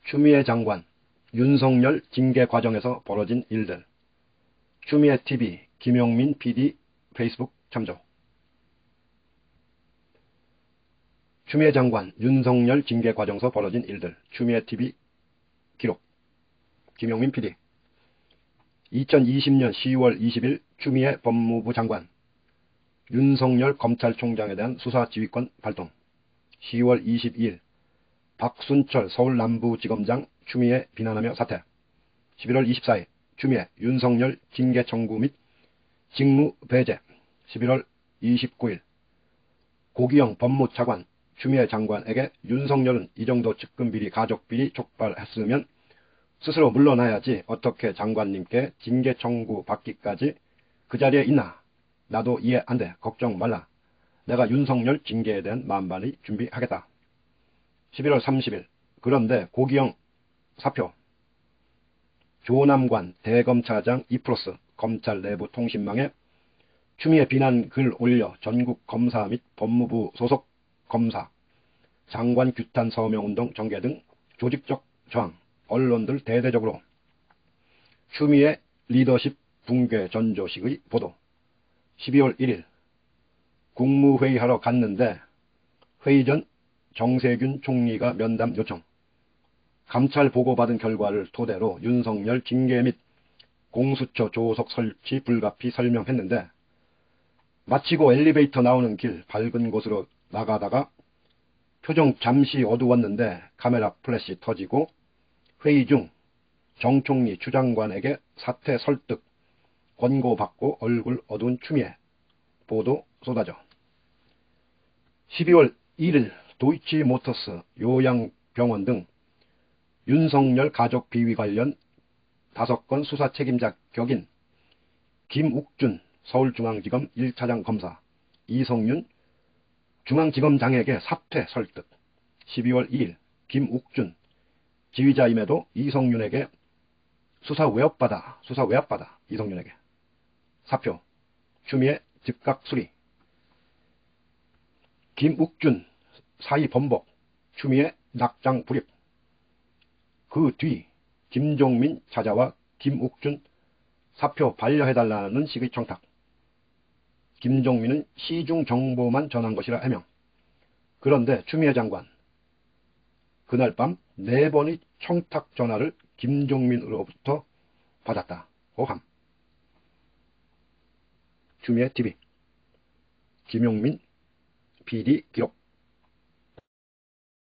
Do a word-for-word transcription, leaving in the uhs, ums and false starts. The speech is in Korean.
추미애 장관, 윤석열 징계 과정에서 벌어진 일들. 추미애 티비, 김용민 피디 페이스북 참조. 추미애 장관, 윤석열 징계 과정에서 벌어진 일들. 추미애 티비 기록. 김용민 피디. 이천이십년 시월 이십일 추미애 법무부 장관, 윤석열 검찰총장에 대한 수사지휘권 발동. 시월 이십이일 박순철 서울남부지검장 추미애 비난하며 사퇴. 십일월 이십사일 추미애 윤석열 징계 청구 및 직무 배제. 십일월 이십구일 고기영 법무차관 추미애 장관에게 윤석열은 이 정도 측근비리 가족비리 촉발했으면 스스로 물러나야지 어떻게 장관님께 징계 청구 받기까지 그 자리에 있나. 나도 이해 안 돼. 걱정 말라. 내가 윤석열 징계에 대한 만반의 준비하겠다. 십일월 삼십일 그런데 고기영 사표. 조남관 대검차장 이 플러스 검찰 내부 통신망에 추미애 비난 글 올려 전국 검사 및 법무부 소속 검사, 장관 규탄 서명운동 전개 등 조직적 저항, 언론들 대대적으로 추미애 리더십 붕괴 전조식의 보도. 십이월 일일 국무회의하러 갔는데 회의 전 정세균 총리가 면담 요청. 감찰 보고받은 결과를 토대로 윤석열 징계 및 공수처 조속 설치 불가피 설명했는데 마치고 엘리베이터 나오는 길 밝은 곳으로 나가다가 표정 잠시 어두웠는데 카메라 플래시 터지고 회의 중 정 총리 추 장관에게 사퇴 설득 권고받고 얼굴 어두운 추미애. 보도 쏟아져. 십이월 일일 도이치모터스 요양병원 등 윤석열 가족 비위 관련 다섯 건 수사 책임자 격인 김욱준 서울중앙지검 일 차장 검사, 이성윤 중앙지검장에게 사퇴 설득. 십이월 이일 김욱준 지휘자임에도 이성윤에게 수사 외압받아 수사 외압받아 이성윤에게 사표. 추미애 즉각 수리. 김욱준 사의 번복. 추미애 낙장 불입. 그 뒤 김종민 찾아와 김욱준 사표 반려해달라는 식의 청탁. 김종민은 시중 정보만 전한 것이라 해명. 그런데 추미애 장관 그날 밤 네 번의 청탁 전화를 김종민으로부터 받았다. 호함. 추미애 티비 김용민 피디 기록.